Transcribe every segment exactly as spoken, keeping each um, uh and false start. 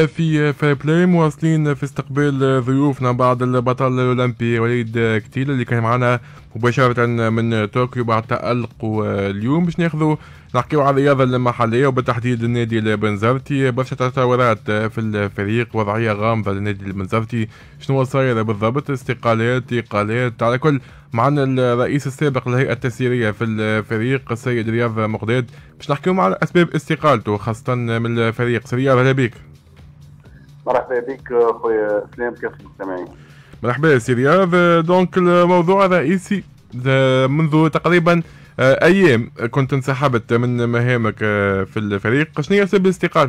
في فير بلاي مواصلين في استقبال ضيوفنا بعد البطل الأولمبي وليد كتيل اللي كان معنا مباشرة من طوكيو بعد تألق. واليوم باش ناخذوا نحكيو على الرياضة المحلية وبالتحديد النادي البنزرتي. برشا تطورات في الفريق، وضعية غامضة للنادي البنزرتي، شنو صاير بالضبط؟ استقالات، إقالات، على كل معنا الرئيس السابق للهيئة التسييرية في الفريق السيد رياض مقداد باش نحكيو على أسباب استقالته خاصة من الفريق. سي رياض، أهلا بك. مرحبا بك خويا اسلام، كيف المستمعين؟ مرحبا سي رياض. دونك الموضوع الرئيسي منذ تقريبا ايام كنت انسحبت من مهامك في الفريق، شنو هي سبب الاستقاله؟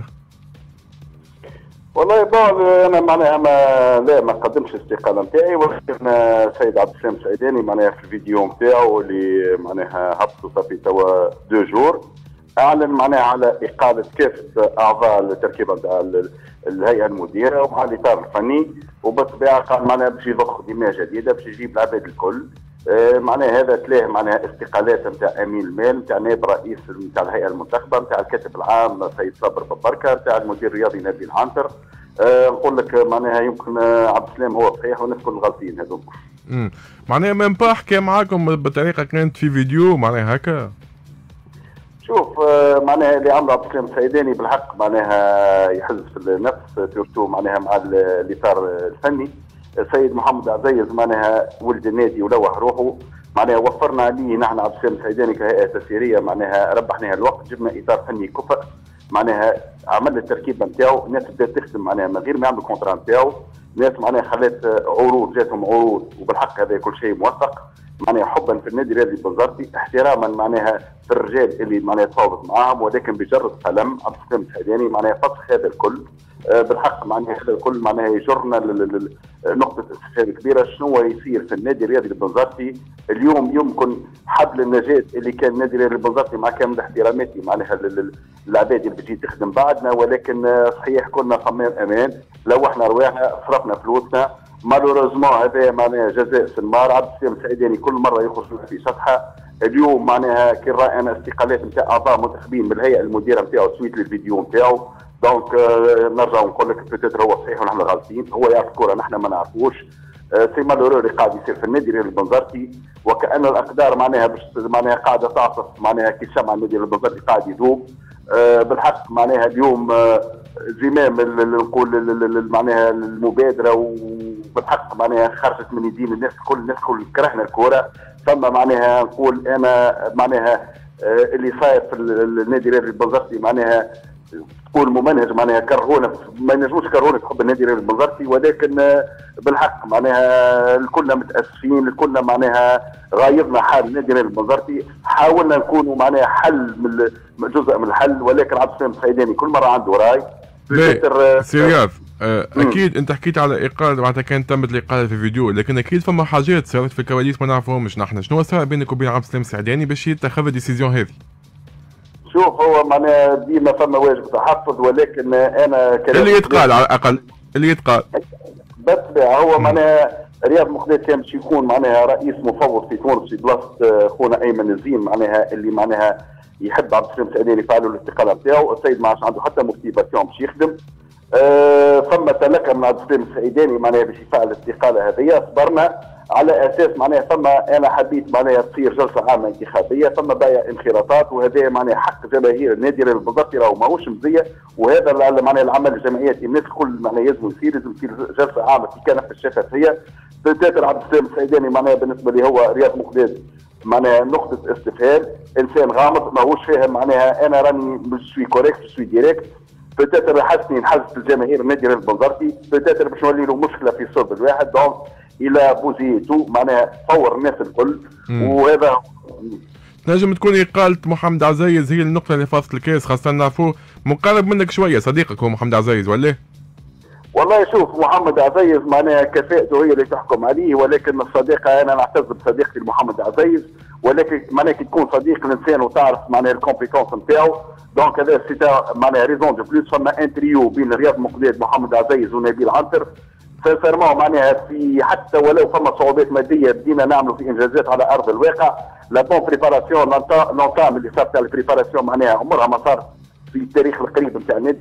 والله بعض انا معناها ما لا ما قدمش الاستقاله نتاعي، ولكن السيد عبد السلام السعيداني معناها في الفيديو نتاعو اللي معناها هبطوا صافي توا دو جور اعلن معناها على اقاله كافه اعضاء التركيبه نتاع الهيئه المديره ومع الاطار الفني، وبالطبيعه قال معناها باش يضخ دماء جديده باش يجيب العباد الكل. آه معناها هذا تلاه معناها استقالات نتاع امين المال، نتاع نائب رئيس نتاع الهيئه المنتخبه، نتاع الكاتب العام سيد صابر ببركه، نتاع المدير الرياضي نبيل عنتر. آه نقول لك معناها يمكن عبد السلام هو صحيح والناس كل غالطين هذوك. امم معناها من با حكى معاكم بطريقه كانت في فيديو معناها هكا؟ شوف معناها اللي عمل عبد السلام السعيداني بالحق معناها يحز في النفس تورتو معناها مع الاطار الفني. السيد محمد عزيز معناها ولد النادي ولوح روحه، معناها وفرنا عليه نحن عبد السلام السعيداني كهيئه تسييريه، معناها ربحنا الوقت، جبنا اطار فني كفء، معناها عمل التركيبه نتاعو، الناس بدات تخدم معناها من غير ما يعملوا كونترا نتاعو، الناس معناها خلات عروض، جاتهم عروض، وبالحق هذا كل شيء موثق، معناها حبا في النادي الرياضي البنزرتي، احتراما معناها في الرجال اللي معناها تفاوضت معاهم، ولكن بجرد قلم عبد السلام السعيداني معناها فسخ هذا الكل. أه بالحق معناها هذا الكل معناها يجرنا لنقطه استفهام كبيره، شنو يصير في النادي الرياضي البنزرتي اليوم؟ يمكن حبل النجاه اللي كان النادي الرياضي البنزرتي مع كامل احتراماتي معناها العباد اللي بتجي تخدم بعدنا، ولكن صحيح كنا صمام امان، لوحنا رواحنا، صرفنا فلوسنا، مالوريزمون هذا معناها جزاء سنمار. عبد السلام السعيداني كل مره يخرج في صفحه، اليوم معناها كي راينا استقالات نتاع اعضاء منتخبين من الهيئه المديره نتاعو سويت للفيديو نتاعو. دونك آه نرجع ونقول لك بيتيتر هو صحيح ونحن غالطين، هو يعرف الكوره نحن ما نعرفوش. آه سي مالورو اللي قاعد يصير في النادي البنزرتي، وكأن الاقدار معناها باش معناها قاعده تعصف معناها كي شمع النادي البنزرتي قاعد يذوب. آه بالحق معناها اليوم آه زمام نقول معناها المبادره وبالحق معناها خرجت من يدين الناس الكل، الناس الكل كرهنا الكوره. ثم معناها نقول انا معناها اللي صاير في النادي الرياضي البنزرتي معناها تقول ممنهج، معناها كرهونا، ما نجموش كرهونا في حب النادي الرياضي البنزرتي، ولكن بالحق معناها الكلنا متاسفين، الكلنا معناها غايضنا حال النادي الرياضي البنزرتي، حاولنا نكونوا معناها حل من جزء من الحل، ولكن عبد السلام السعيداني كل مره عنده راي. سي رياض، اكيد انت حكيت على اقاله معناتها كانت تمت الاقاله في فيديو، لكن اكيد فما حاجات صارت في الكواليس ما نعرفوهمش نحن، شنو صار بينك وبين عبد السلام السعيداني باش يتخذ الديسيزيون هذه؟ شوف هو معناها ديما فما واجب تحفظ، ولكن انا اللي يتقال على الاقل اللي يتقال بالطبيعه هو معناها رياض مقداد كان باش يكون معناها رئيس مفوض في تونس في بلاصه خونا ايمن الزين، معناها اللي معناها يحب عبد السلام السعيداني يفعلوا الاستقاله نتاعو، السيد ما عادش عنده حتى موتيفاسيون باش يخدم. أه ثم تلقى من عبد السلام السعيداني معناها باش يفعل الاستقاله هذه، صبرنا على اساس معناها ثم انا حبيت معناها تصير جلسه عامه انتخابيه، ثم بايع انخراطات، وهذا معناها حق جماهير النادي البنزرتي راهو ماهوش مزيه، وهذا معناها العمل الجمعياتي الناس الكل معناها لازم يصير، لازم تصير جلسه عامه في كان في الشفافيه. بتاتر عبد السلام السعيداني معناها بالنسبه لي هو رياض مقداد معناها نقطه استفهام، انسان غامض ماهوش فاهم معناها انا راني مش سوي كوريكت سوي ديريكت، بتاتر حسني نحس الجماهير النادي البنزرتي، بتاتر باش نولي له مشكله في صوب الواحد، دونك الى بوزيتو معناها فور الناس الكل. وهذا تنجم تكون اقاله محمد عزيز هي النقطه اللي فاصل الكاس، خاصه نعرفوه مقرب منك شويه، صديقك هو محمد عزيز ولا؟ والله شوف محمد عزيز معناها كفاءته هي اللي تحكم عليه، ولكن الصديقه انا نعتز بصديقتي محمد عزيز، ولكن معناها كي تكون صديق الانسان وتعرف معناها الكومبيتونس نتاعو، دونك هذا سيتا معناها ريزون دو بلوس. فما انتريو بين رياض مقداد محمد عزيز ونبيل عنتر، سانسيرمون معناها في حتى ولو فما صعوبات ماديه بدينا نعملوا في انجازات على ارض الواقع. لا بون بريباراسيون لونتام اللي صارت على البريباراسيون معناها عمرها ما صارت في التاريخ القريب نتاع النادي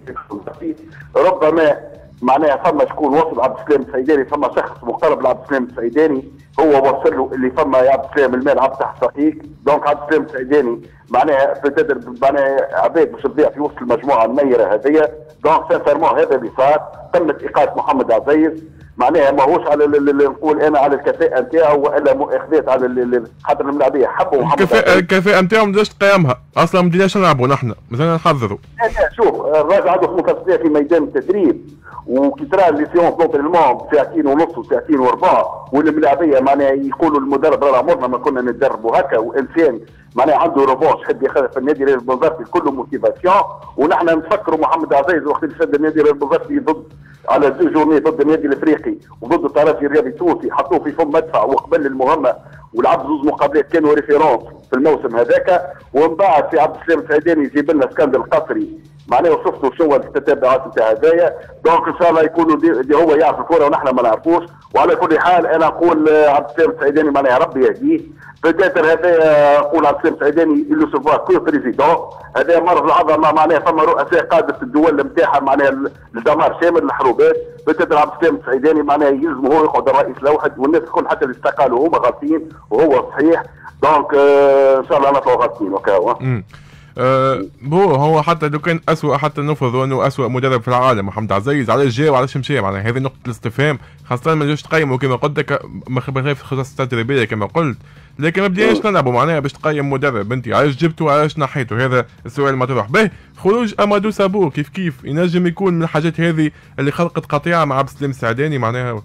ربما معناها فما شكون وصل عبد السلام السعيداني، فما شخص مقترب لعبد السلام السعيداني هو وصل له اللي فما يا عبد السلام المال عبد تحت صحيح. دونك عبد السلام السعيداني معناها بتدر معناها عباد باش تضيع في وسط المجموعه النيره هذيا. دونك سانسيرمون هذا اللي صار، تمت ايقاف محمد عزيز معناها ماهوش على نقول انا على الكفاءه نتاعو والا مؤاخذات على خاطر الملاعبيه حبوا محمد الكفاءه الكفاءه نتاعو ما بدناش تقيمها اصلا، ما بدناش نلعبوا نحن مازلنا نحضروا. شوف الراجل عنده خمس سنين في ميدان التدريب وكي ترى لي سيونس دونترينمون ساعتين ونص وساعتين وربع والملاعبيه معناها يقولوا المدرب راه عمرنا ما كنا نتدربوا هكا، وانسان معناها عنده ريفونش حد ياخذها في النادي البنزرتي كله موتيفاسيون. ونحن نفكروا محمد عزيز وقت اللي شد النادي البنزرتي ضد على دو جورني ضد النادي الافريقي وضد الترجي الرياضي التونسي، حطوه في فم مدفع وقبل المهمه ولعب زوج مقابلات كانوا ريفيرونس في الموسم هذاك. ومن بعد في عبد السلام السعيداني يجيب لنا اسكندر القصري معناه وشفتوا شو التتبعات نتاع هذايا. دونك ان شاء الله يكونوا دي, دي هو يعرف الكره ونحن ما نعرفوش. وعلى كل حال انا نقول عبد السلام السعيداني معناها ربي يهديه. بتاتر هذا نقول عبد السلام السعيداني اللي سوفوا كو بريزيدون هذا مر العظمه معناها فما رؤساء قاده الدول نتاعها معناها الدمار شامل الحروبات. بتاتر عبد السلام السعيداني معناها يلزم هو يقعد الرئيس الاوحد والناس الكل حتى اللي استقالوا هما غالطين وهو صحيح. دونك آه ان شاء الله نطلعوا غالطين وكاو. أه هو هو حتى لو كان اسوء حتى نفرضوا انه اسوء مدرب في العالم محمد عزيز، علاش جا وعلاش مشى؟ معناها هذه نقطه الاستفهام، خاصه ما جوش تقيموا كما قلت لك بخلاف الخصائص التدريبيه كما قلت، لكن ما بديناش نلعبوا معناها باش تقيم مدرب انت علاش جبته وعلاش نحيته. هذا السؤال المطروح به. خروج امادو سابور كيف كيف ينجم يكون من الحاجات هذه اللي خلقت قطيعه مع عبد السلام السعيداني معناها.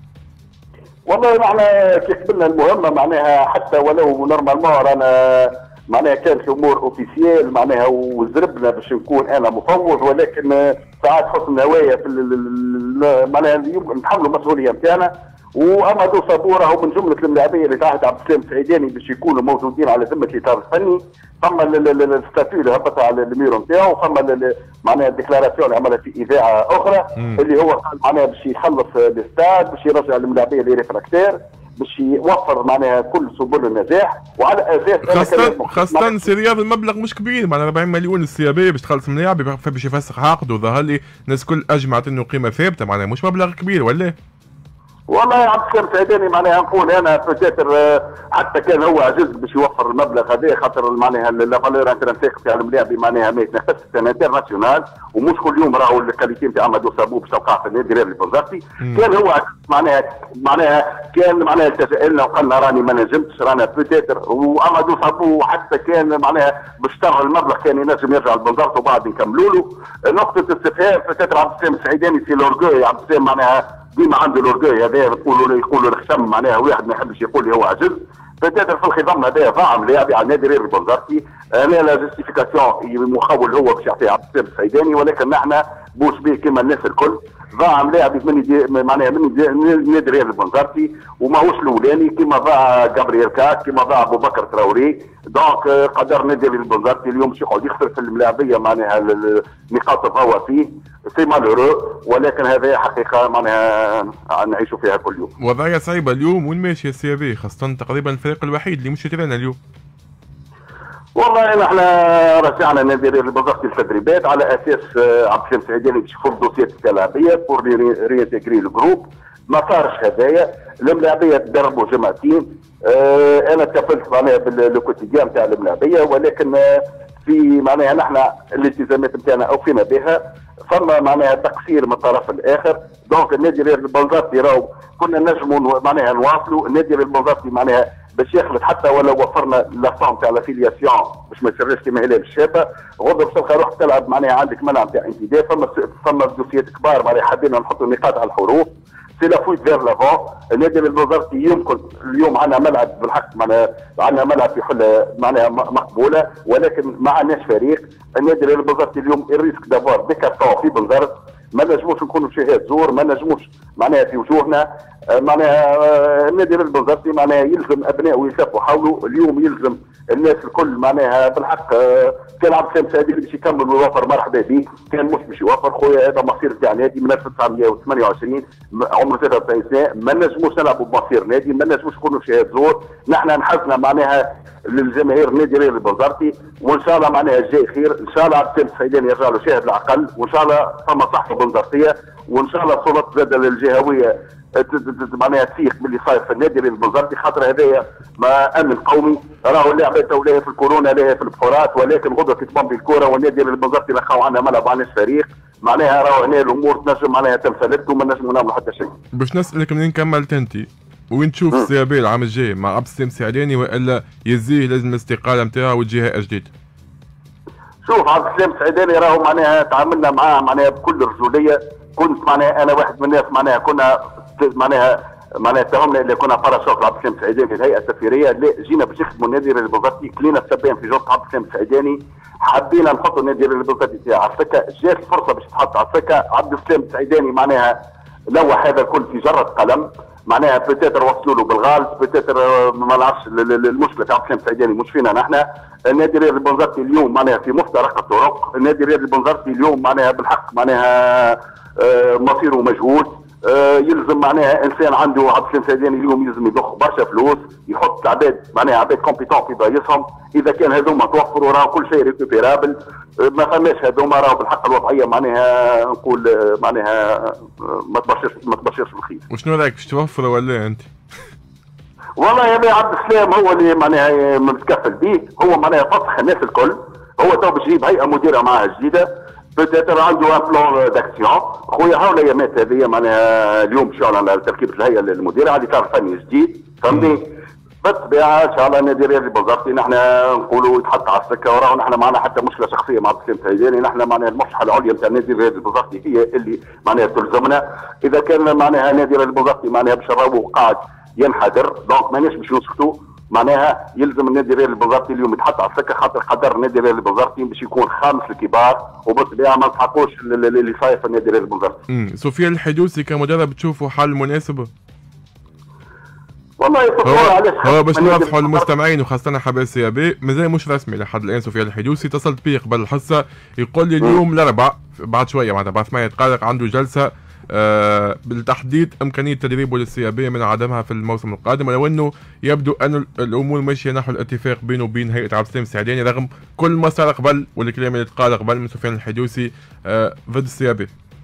والله معناها كي قبلنا المهمه معناها حتى ولو نورمالمون رانا معناها كانت الامور اوفيسيال معناها وزربنا باش نكون انا مفوض، ولكن ساعات حسن نوايا في معناها نتحملوا المسؤوليه نتاعنا. وامادو صابور راهو من جمله الملاعبيه اللي تعهد عبد السلام السعيداني باش يكونوا موجودين على ذمه الاطار الفني. فما الستاتيو اللي هبط على الميرو نتاعو، فما معناها الديكلاراسيون اللي عملها في اذاعه اخرى م. اللي هو قال معناها باش يخلص الاستاد باش يرجع الملاعبيه اللي ريفراكتير باش يوفر معناها كل سبل النجاح. وعلى اساس خاصة خاصة سي رياض المبلغ مش كبير معناها أربعين مليون السيابيه باش تخلص ملاعب باش يفسخ عقد، وظهر لي الناس الكل اجمعت انه قيمه ثابته معناها مش مبلغ كبير ولا؟ والله عبد السلام السعيداني معناها نقول انا بتاتر حتى كان هو عجز باش يوفر المبلغ هذا خاطر معناها لا فالور انترنتيك تاع الملاعب معناها ما يتنافسش انترناسيونال ومش كل يوم راهو الكاليتي نتاع امادو سابو باش توقع في النادي الرياضي البنزرتي. كان هو عجز معناها معناها كان معناها التجا لنا وقالنا راني ما نجمتش رانا بتاتر. وامادو سابو حتى كان معناها باش ترى المبلغ كان ينجم يرجع للبنزرت وبعد نكملوا له. نقطه استفهام بتاتر عبد السلام السعيداني سي لورجوي. عبد السلام معناها ديما عنده لورجوي هذا يقولوا يقولوا الخشم معناها واحد ما يحبش يقول لي هو عجز. بتاتر في الخضم هذا ضاع لاعبي على النادي الرياضي البنزرتي. انا لا جوستيفيكاسيون مخول هو باش يعطيها عبد السلام السعيداني، ولكن نحن بوش به كما الناس الكل ضاع لاعب من معناها من النادي الرياضي البنزرتي وماهوش الاولاني كما ضاع جابرييل كاك كما ضاع ابو بكر تراوري. دونك قدر النادي الرياضي البنزرتي اليوم باش يقعد يخسر في الملاعبيه معناها نقاط الضوء فيه سي مالورو، ولكن هذا حقيقه معناها نعيشوا فيها كل يوم. وضعيه صعيبه اليوم وين ماشيه السي بي خاصه تقريبا الفريق الوحيد اللي مش يتابعنا اليوم. والله نحن رجعنا نادي البنزرتي التدريبات على اساس عبد السلام السعيداني باش يفرض دوسيات اللاعبيه بور ريانتيغري الجروب. ما صارش هذايا، الملاعبيه تدربوا جماعتين. اه انا تكفلت معناها بالكوتيديان نتاع الملاعبيه، ولكن في معناها نحن الالتزامات نتاعنا اوفينا بها. فما معناها تقصير من الطرف الاخر. دونك النادي البنزرتي راهو كنا نجموا معناها نواصلوا. النادي البنزرتي معناها باش يخلط حتى ولو وفرنا لافون تاع لافيلياسيون باش ما يسرش كيما هلال الشابه. غدوه باش تلقى روحك تلعب معناها عندك منع نتاع انتداب. فما فما دوسيات كبار معناها حبينا نحطوا نقاط على الحروف. سي لا فويت فير لافون. النادي البنزرتي يمكن اليوم عندنا ملعب بالحق معناها عندنا ملعب في حله معناها مقبوله، ولكن ما عندناش فريق. النادي البنزرتي اليوم الريسك دافوار ديكارتون في بنزرت، ما نجموش نكونوا شهاد زور، ما نجموش معناها في وجوهنا معناها. النادي البنزرتي معناها يلزم ابنائه يلتفوا حوله. اليوم يلزم الناس الكل معناها بالحق. كان عبد السلام السعيداني باش يكمل ويوفر مرحبا به، كان مش باش يوفر خويا. هذا مصير تاع نادي من ألف وتسعمائة وثمانية وعشرين عمره ثلاثة وأربعين سنه. ما نجموش نلعبوا بمصير نادي، ما نجموش نكونوا شهاد زور. نحن نحزنا معناها للجماهير النادي الرياضي البنزرتي وان شاء الله معناها الجاي خير، ان شاء الله عبد السلام السعيداني يرجع له شاهد العقل، وان شاء الله ثم صحه بنزرتيه، وان شاء الله السلطات زاد الجهويه معناها تفيق باللي صاير في النادي البنزرتي، خاطر هذايا ما امن قومي، راهو اللعبه تو لا في الكورونا لا في البحورات، ولكن غدوه تتبان بالكوره، والنادي البنزرتي لقاو عندنا ملعب ما عندناش فريق، معناها راهو هنا الامور تنجم معناها تنفلت وما نجموا نعملوا حتى شيء. باش نسالك منين كملت انت؟ وين تشوف السيابي العام الجاي مع عبد السلام السعيداني، والا يزيه لازم الاستقاله نتاعو وتجيها جديد؟ شوف عبد السلام السعيداني راهو معناها تعاملنا معاه معناها بكل رجوليه، كنت معناها انا واحد من الناس معناها كنا معناها معناها اتهمنا اللي كنا باراشوك عبد السلام السعيداني الهيئه السفيريه، لا جينا باش نخدموا النادي البنزرتي، كلينا السبان في جوه عبد السلام السعيداني، حبينا نحطوا النادي البنزرتي تاعو على السكه، جات الفرصه باش تحط على السكه، عبد السلام السعيداني معناها لوح هذا الكل في جره قلم، معناها بتاتر وصلوا له بالغالز، بتاتر ما نعرفش المشكله في عبد السلام السعيداني مش فينا نحن. النادي الرياضي البنزرتي اليوم معناها في مفترق الطرق، النادي الرياضي البنزرتي اليوم معناها بالحق معناها مصيره مجهول، يلزم معناها انسان عنده عبد السلام السعيداني اليوم يلزم يضخ برشا فلوس، يحط عباد معناها عباد كومبيتون في ضايصهم، اذا كان هذوما توفروا راه كل شيء ريكوبيرابل، ما فماش هذوما راه بالحق الوضعيه معناها نقول معناها ما تبشرش ما تبشرش بالخير. وشنو رايك باش توفروا ولا انت؟ والله هذا عبد السلام هو اللي معناها متكفل به، هو معناها فسخ الناس الكل، هو تو باش يجيب هيئه مديره معاه جديده، بتاتر عنده ان بلان داكسيون، خويا هاو الايامات هذه معناها اليوم باش يعلن على تركيبه الهيئه المديره، على اطار فني جديد، فهمتني؟ بالطبيعه ان شاء الله النادي الرياضي البنزرتي نحن نقولوا يتحط على السكه، وراه نحن معنا حتى مشكله شخصيه مع عبد السلام السعيداني، نحن معناها المصلحه العليا نتاع النادي الرياضي البنزرتي هي اللي معناها تلزمنا، اذا كان معناها النادي الرياضي البنزرتي معناها باش نراهو قاعد ينحدر، دونك ماناش باش نسكتوا، معناها يلزم النادي الرياضي البنزرتي اليوم يتحط على السكه، خاطر قدر النادي الرياضي البنزرتي باش يكون خامس الكبار، وبالطبيعه ما نسحقوش اللي صاير في النادي الرياضي البنزرتي. امم سفيان الحدوثي كمدرب تشوفوا حل مناسب؟ والله هو, علاش هو باش نوضحوا للمستمعين وخاصه حبايب السيابي، مازال مش رسمي لحد الان. سفيان الحدوثي اتصلت بيه قبل الحصه يقول لي اليوم الاربعاء بعد شويه معناتها بعد ثمانية دقائق عنده جلسه آه بالتحديد امكانيه تدريبه للسيابيه من عدمها في الموسم القادم، ولو انه يبدو ان الامور ماشيه نحو الاتفاق بينه وبين هيئه عبد السلام السعيداني رغم كل ما صار قبل والكلام اللي تقال قبل من سفيان الحدوثي آه ضد السيابي.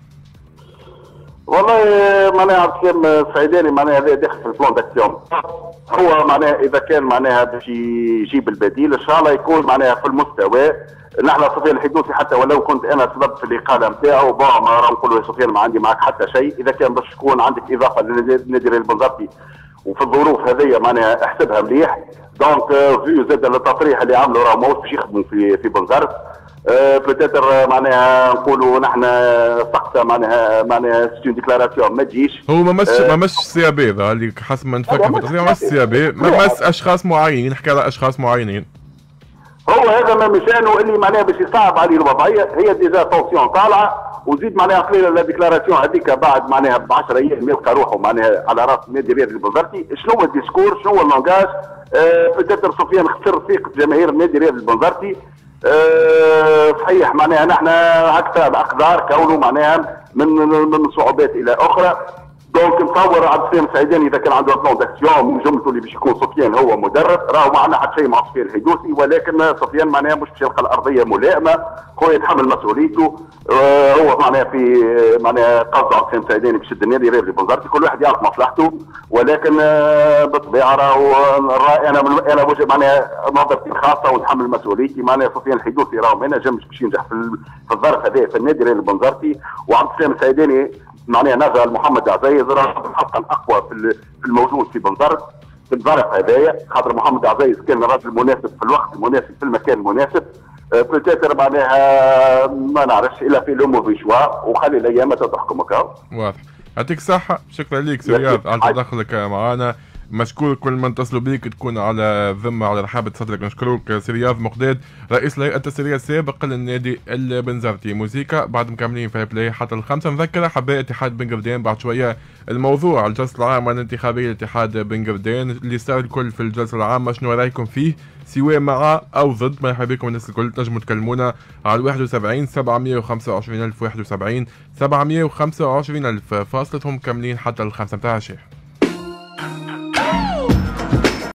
والله معناها عبد السلام السعيداني معناها هذا داخل في البلان داكسيون، هو معناها اذا كان معناها باش يجيب البديل ان شاء الله يكون معناها في المستوى. نحن سفيان الحدوثي حتى ولو كنت انا سبب في الاقاله نتاعو با ما راه نقول له سفيان ما عندي معك حتى شيء، اذا كان باش تكون عندك اضافه للنادي البنزرتي وفي الظروف هذه معناها احسبها مليح، دونك فيو زاد التصريح اللي عملوا راه ماهوش باش يخدموا في في بنزرت، أه بتاتر معناها نقولوا نحن سقطه معناها معناها سي ديكلاراسيون ما تجيش. هو ما مش أه ما مش السيابي اللي حسب ما نفكر في التصريح، ما مش السيابي، ما مس اشخاص معينين، نحكي على اشخاص معينين. هو هذا ما مشانه اللي معناها باش يصعب عليه الوضعيه، هي ديجا تونسيون طالعه وزيد معناها قليله لا ديكلاراسيون هذيك بعد معناها ب عشرة ايام يلقى روحه معناها على راس النادي الرياضي البنزرتي، شنو هو الديسكور شنو هو اللونجاج؟ أه بتاتر سفيان خسر ثقه جماهير النادي الرياضي البنزرتي. أه صحيح معناها نحن اكثر الاقدار كونه معناها من من صعوبات الى اخرى، دونك نتصور عبد السلام السعيداني اذا كان عنده بلان داكسيون من جملته اللي باش يكون سفيان هو مدرب، راهو ما عندنا حتى شيء مع سفيان الحدوثي، ولكن سفيان معناها مش باش يلقى الارضيه ملائمه، خويا يتحمل مسؤوليته، أه هو معناها في معناها قصد عبد السلام السعيداني باش يشد النادي الرياضي البنزرتي، كل واحد يعرف مصلحته، ولكن أه بالطبيعه راهو انا انا وجه معناها نظرتي خاصه ونتحمل مسؤوليتي، معناها سفيان الحدوثي راهو ما نجمش باش ينجح في الظرف هذا في النادي الرياضي البنزرتي، وعبد السلام السعيداني معناها نجا محمد عزيز راه الحق الاقوى في الموجود في بنزرت في الظرف هذايا، خاطر محمد عزيز كان الرجل المناسب في الوقت المناسب في المكان المناسب، بتاتر معناها ما نعرفش الا في لومو في شوا وخلي الايام تحكمك. واضح. يعطيك الصحة، شكرا لك سي رياض على تدخلك معنا، مشكور كل من اتصلوا بيك تكون على ذمة على رحابة صدرك. نشكروك سي رياض مقداد رئيس الهيئة التسييرية السابق للنادي البنزرتي. موسيقى بعد مكملين في بلاي حتى الخمسة. مذكرة حبايب اتحاد بن قردان بعد شوية الموضوع الجلسة العامة الانتخابية لاتحاد بن قردان اللي صار الكل في الجلسة العامة، شنو رايكم فيه سواء مع او ضد؟ مرحبا بكم الناس الكل، تنجموا تكلمونا على واحد وسبعين سبعمية وخمسة وعشرين ألف واحد وسبعين سبعمية وخمسة وعشرين ألف، فاصلتهم كاملين حتى الخمسة متاع الشيخ.